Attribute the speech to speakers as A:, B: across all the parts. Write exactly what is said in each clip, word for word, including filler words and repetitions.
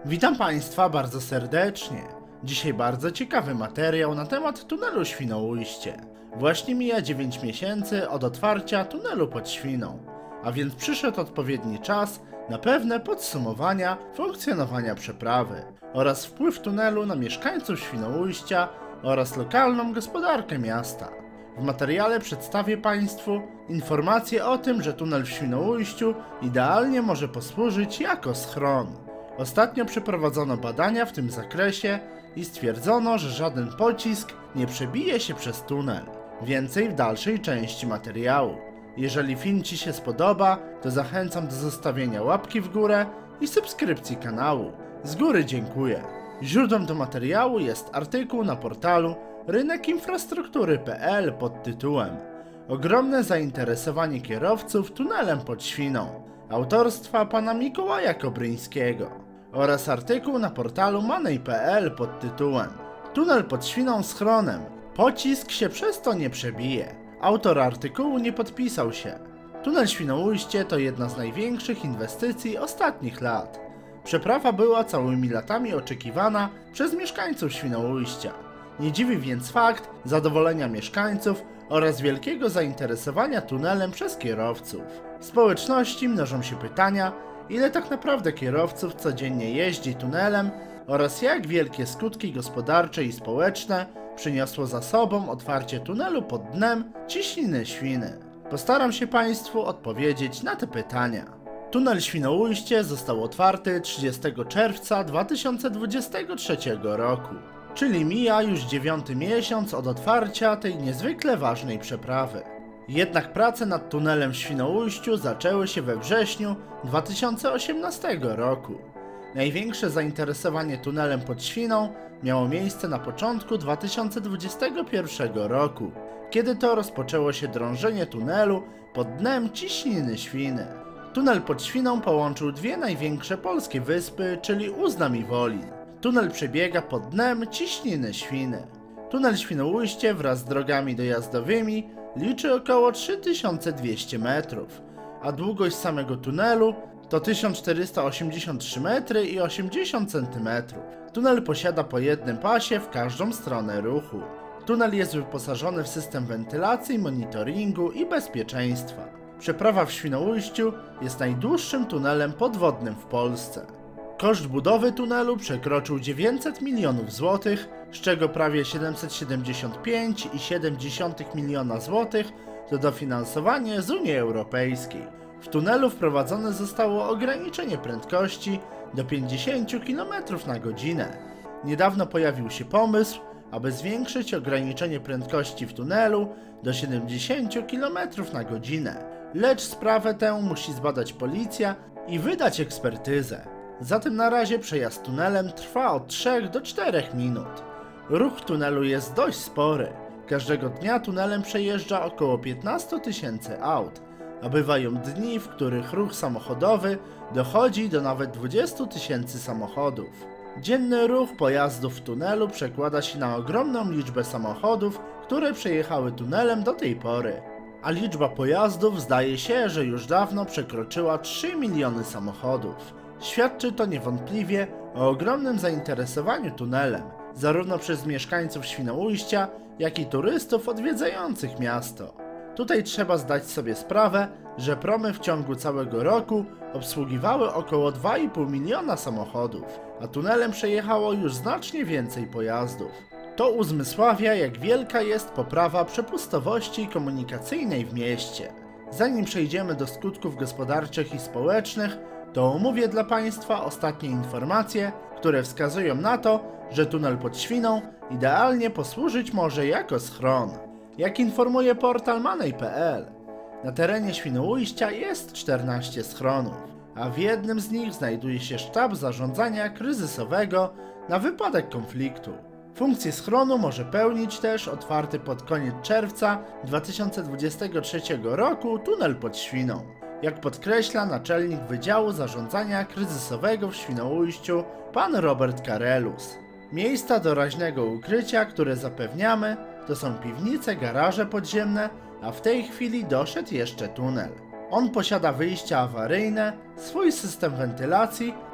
A: Witam Państwa bardzo serdecznie. Dzisiaj bardzo ciekawy materiał na temat tunelu Świnoujście. Właśnie mija dziewięć miesięcy od otwarcia tunelu pod Świną, a więc przyszedł odpowiedni czas na pewne podsumowania funkcjonowania przeprawy oraz wpływ tunelu na mieszkańców Świnoujścia oraz lokalną gospodarkę miasta. W materiale przedstawię Państwu informacje o tym, że tunel w Świnoujściu idealnie może posłużyć jako schron. Ostatnio przeprowadzono badania w tym zakresie i stwierdzono, że żaden pocisk nie przebije się przez tunel. Więcej w dalszej części materiału. Jeżeli film Ci się spodoba, to zachęcam do zostawienia łapki w górę i subskrypcji kanału. Z góry dziękuję. Źródłem do materiału jest artykuł na portalu rynek infrastruktury kropka p l pod tytułem Ogromne zainteresowanie kierowców tunelem pod Świną, autorstwa pana Mikołaja Kobryńskiego, oraz artykuł na portalu money kropka p l pod tytułem Tunel pod Świną schronem, pocisk się przez to nie przebije. Autor artykułu nie podpisał się. Tunel Świnoujście to jedna z największych inwestycji ostatnich lat. Przeprawa była całymi latami oczekiwana przez mieszkańców Świnoujścia. Nie dziwi więc fakt zadowolenia mieszkańców oraz wielkiego zainteresowania tunelem przez kierowców. W społeczności mnożą się pytania, ile tak naprawdę kierowców codziennie jeździ tunelem oraz jak wielkie skutki gospodarcze i społeczne przyniosło za sobą otwarcie tunelu pod dnem Ciśniny Świny. Postaram się Państwu odpowiedzieć na te pytania. Tunel Świnoujście został otwarty trzydziestego czerwca dwa tysiące dwudziestego trzeciego roku, czyli mija już dziewiąty miesiąc od otwarcia tej niezwykle ważnej przeprawy. Jednak prace nad tunelem w Świnoujściu zaczęły się we wrześniu dwa tysiące osiemnastego roku. Największe zainteresowanie tunelem pod Świną miało miejsce na początku dwa tysiące dwudziestego pierwszego roku, kiedy to rozpoczęło się drążenie tunelu pod dnem Ciśniny Świny. Tunel pod Świną połączył dwie największe polskie wyspy, czyli Uznam i Wolin. Tunel przebiega pod dnem Ciśniny Świny. Tunel Świnoujście wraz z drogami dojazdowymi liczy około trzy tysiące dwieście metrów, a długość samego tunelu to tysiąc czterysta osiemdziesiąt trzy metry i osiemdziesiąt centymetrów. Tunel posiada po jednym pasie w każdą stronę ruchu. Tunel jest wyposażony w system wentylacji, monitoringu i bezpieczeństwa. Przeprawa w Świnoujściu jest najdłuższym tunelem podwodnym w Polsce. Koszt budowy tunelu przekroczył dziewięćset milionów złotych, z czego prawie siedemset siedemdziesiąt pięć przecinek siedem miliona złotych to dofinansowanie z Unii Europejskiej. W tunelu wprowadzone zostało ograniczenie prędkości do pięćdziesięciu kilometrów na godzinę. Niedawno pojawił się pomysł, aby zwiększyć ograniczenie prędkości w tunelu do siedemdziesięciu kilometrów na godzinę. Lecz sprawę tę musi zbadać policja i wydać ekspertyzę. Zatem na razie przejazd tunelem trwa od trzech do czterech minut. Ruch w tunelu jest dość spory. Każdego dnia tunelem przejeżdża około piętnaście tysięcy aut, a bywają dni, w których ruch samochodowy dochodzi do nawet dwudziestu tysięcy samochodów. Dzienny ruch pojazdów w tunelu przekłada się na ogromną liczbę samochodów, które przejechały tunelem do tej pory. A liczba pojazdów zdaje się, że już dawno przekroczyła trzy miliony samochodów. Świadczy to niewątpliwie o ogromnym zainteresowaniu tunelem, zarówno przez mieszkańców Świnoujścia, jak i turystów odwiedzających miasto. Tutaj trzeba zdać sobie sprawę, że promy w ciągu całego roku obsługiwały około dwa i pół miliona samochodów, a tunelem przejechało już znacznie więcej pojazdów. To uzmysławia, jak wielka jest poprawa przepustowości komunikacyjnej w mieście. Zanim przejdziemy do skutków gospodarczych i społecznych, to omówię dla Państwa ostatnie informacje, które wskazują na to, że tunel pod Świną idealnie posłużyć może jako schron. Jak informuje portal money kropka p l, na terenie Świnoujścia jest czternaście schronów, a w jednym z nich znajduje się sztab zarządzania kryzysowego na wypadek konfliktu. Funkcję schronu może pełnić też otwarty pod koniec czerwca dwa tysiące dwudziestego trzeciego roku tunel pod Świną, jak podkreśla naczelnik Wydziału Zarządzania Kryzysowego w Świnoujściu pan Robert Karelus. Miejsca doraźnego ukrycia, które zapewniamy, to są piwnice, garaże podziemne, a w tej chwili doszedł jeszcze tunel. On posiada wyjścia awaryjne, swój system wentylacji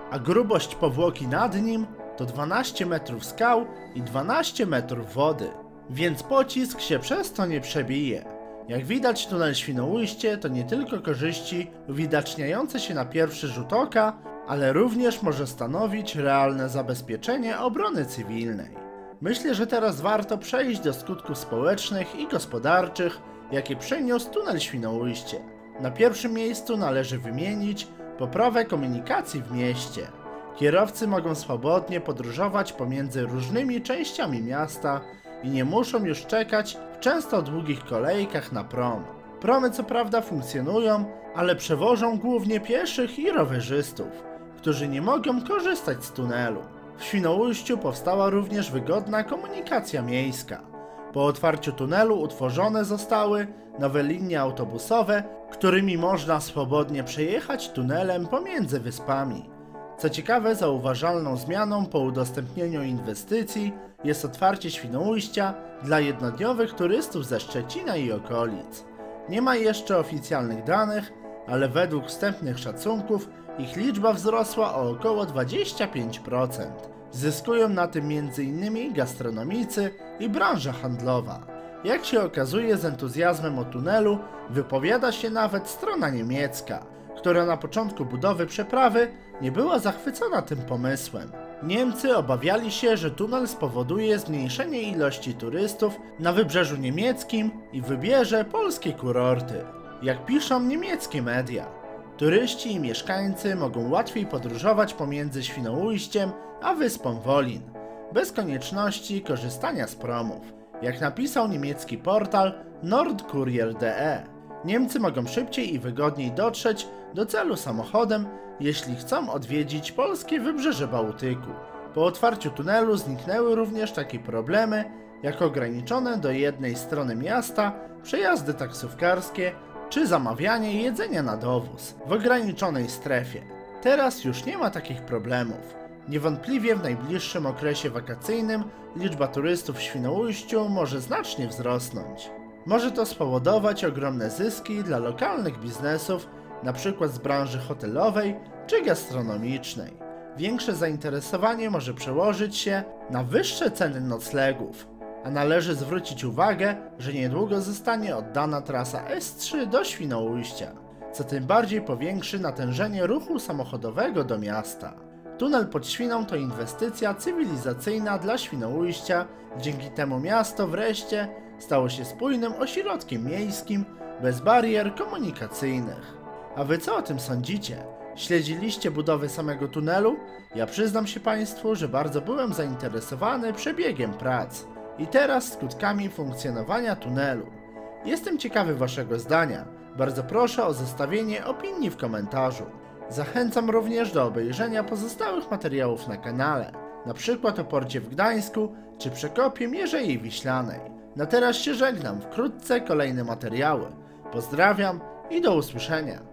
A: a grubość powłoki nad nim to dwanaście metrów skał i dwanaście metrów wody, więc pocisk się przez to nie przebije. Jak widać, tunel Świnoujście to nie tylko korzyści uwidaczniające się na pierwszy rzut oka, ale również może stanowić realne zabezpieczenie obrony cywilnej. Myślę, że teraz warto przejść do skutków społecznych i gospodarczych, jakie przyniósł tunel Świnoujście. Na pierwszym miejscu należy wymienić poprawę komunikacji w mieście. Kierowcy mogą swobodnie podróżować pomiędzy różnymi częściami miasta i nie muszą już czekać w często długich kolejkach na prom. Promy co prawda funkcjonują, ale przewożą głównie pieszych i rowerzystów, którzy nie mogą korzystać z tunelu. W Świnoujściu powstała również wygodna komunikacja miejska. Po otwarciu tunelu utworzone zostały nowe linie autobusowe, którymi można swobodnie przejechać tunelem pomiędzy wyspami. Co ciekawe, zauważalną zmianą po udostępnieniu inwestycji jest otwarcie Świnoujścia dla jednodniowych turystów ze Szczecina i okolic. Nie ma jeszcze oficjalnych danych, ale według wstępnych szacunków ich liczba wzrosła o około dwadzieścia pięć procent. Zyskują na tym między innymi gastronomicy i branża handlowa. Jak się okazuje, z entuzjazmem o tunelu wypowiada się nawet strona niemiecka, która na początku budowy przeprawy nie była zachwycona tym pomysłem. Niemcy obawiali się, że tunel spowoduje zmniejszenie ilości turystów na wybrzeżu niemieckim i wybierze polskie kurorty. Jak piszą niemieckie media, turyści i mieszkańcy mogą łatwiej podróżować pomiędzy Świnoujściem a wyspą Wolin, bez konieczności korzystania z promów. Jak napisał niemiecki portal Nordkurier kropka de, Niemcy mogą szybciej i wygodniej dotrzeć do celu samochodem, jeśli chcą odwiedzić polskie wybrzeże Bałtyku. Po otwarciu tunelu zniknęły również takie problemy, jak ograniczone do jednej strony miasta przejazdy taksówkarskie czy zamawianie jedzenia na dowóz w ograniczonej strefie. Teraz już nie ma takich problemów. Niewątpliwie w najbliższym okresie wakacyjnym liczba turystów w Świnoujściu może znacznie wzrosnąć. Może to spowodować ogromne zyski dla lokalnych biznesów, np. z branży hotelowej czy gastronomicznej. Większe zainteresowanie może przełożyć się na wyższe ceny noclegów, a należy zwrócić uwagę, że niedługo zostanie oddana trasa S trzy do Świnoujścia, co tym bardziej powiększy natężenie ruchu samochodowego do miasta. Tunel pod Świną to inwestycja cywilizacyjna dla Świnoujścia, dzięki temu miasto wreszcie stało się spójnym ośrodkiem miejskim bez barier komunikacyjnych. A wy co o tym sądzicie? Śledziliście budowę samego tunelu? Ja przyznam się Państwu, że bardzo byłem zainteresowany przebiegiem prac i teraz skutkami funkcjonowania tunelu. Jestem ciekawy Waszego zdania. Bardzo proszę o zostawienie opinii w komentarzu. Zachęcam również do obejrzenia pozostałych materiałów na kanale, na przykład o porcie w Gdańsku czy przekopie Mierzei Wiślanej. Na teraz się żegnam, wkrótce kolejne materiały. Pozdrawiam i do usłyszenia.